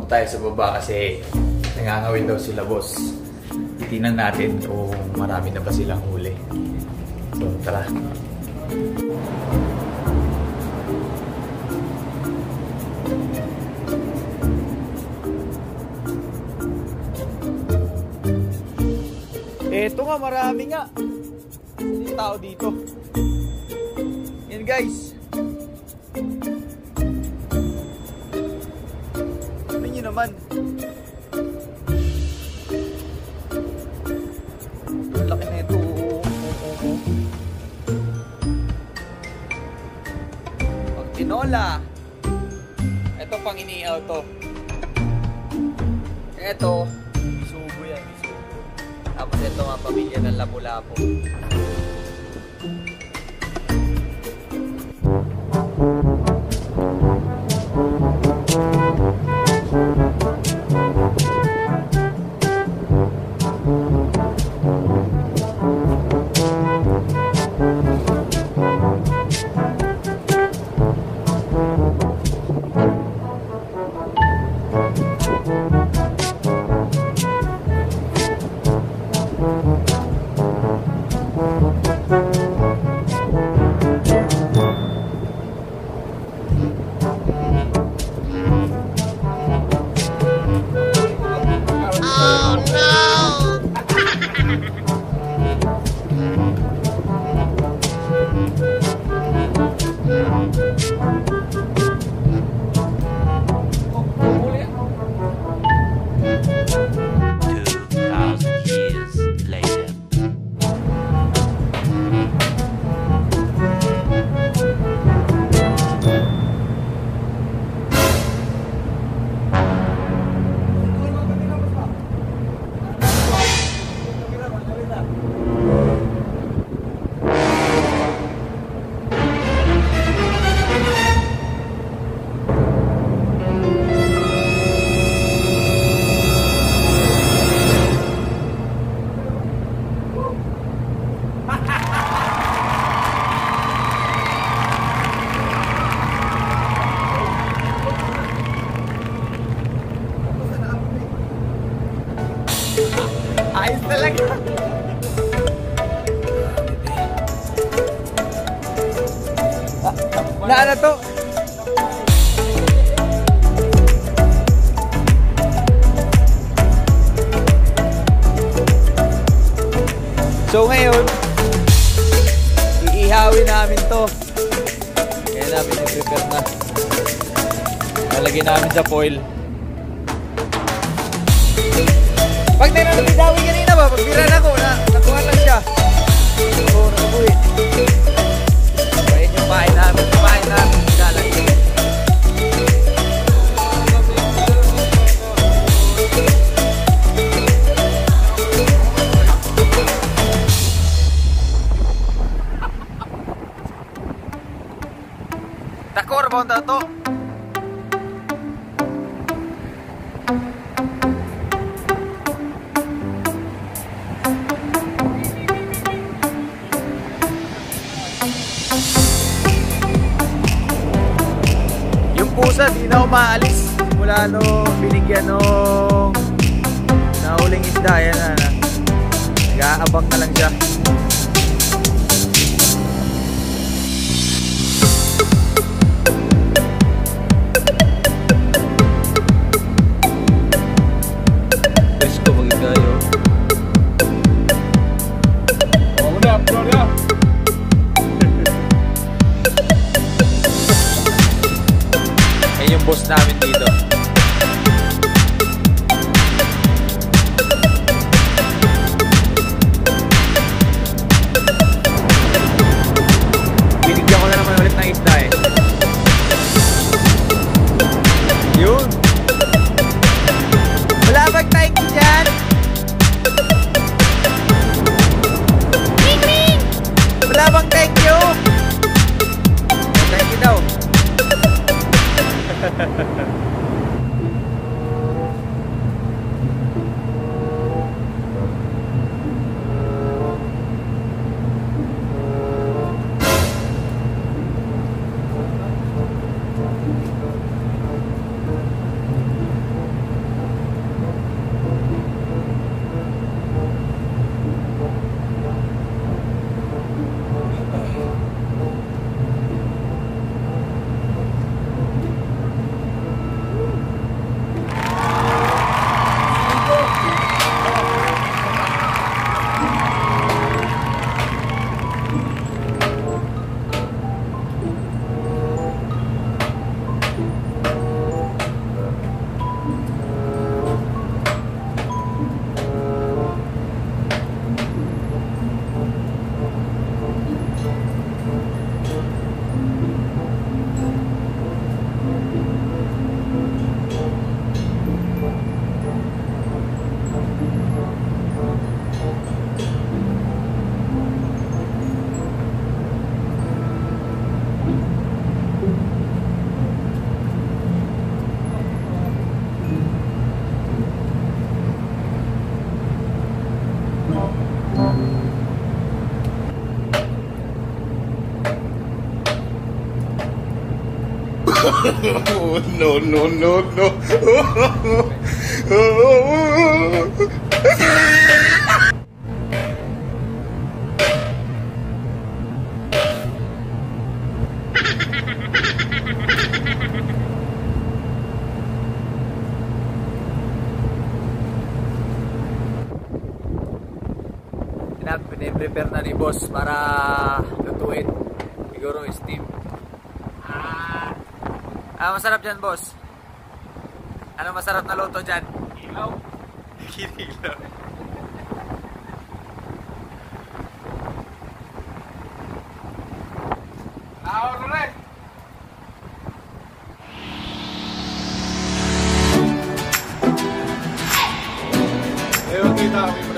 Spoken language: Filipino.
Punta tayo sa baba kasi nangangawin daw sila, boss. Tingnan natin kung marami na ba silang huli. So, tara. Eto nga, marami nga. Hindi tao dito. Yan guys. Ano nyo naman? Ang laki na ito. Pag tinola. Ito pang inihaw to. Ito. Subo yan. Tapos ito nga pamilya ng lapu-lapu. Ayos talaga. Na to? So ngayon, iihawin namin to. Kaya namin i-prepare na. Nalagyan namin sa foil. Pag nananabidawin kanina ba, pagbiran ako, nakuha lang siya. Oo, nakabuhi. Kaya yung bahay namin, dalang yun. Takor ba ang tato? Pusa, di na umaalis mula nung binigyan nung nahuling isda. Yan na, nag-aabang na lang siya. Presko magigayo. Gloria. Yung boss namin dito. Binigyan ko na naman ulit ng isda eh. Yun. Wala bang thank you dyan? Wala bang thank you? Thank you daw. No, no, no, no. Piniprepare na ni boss para lutuin. Siguro steam. Masarap dyan, boss. Ano masarap na luto dyan? Kinilaw. Kinilaw. Ano rin? Ayun, kita kami.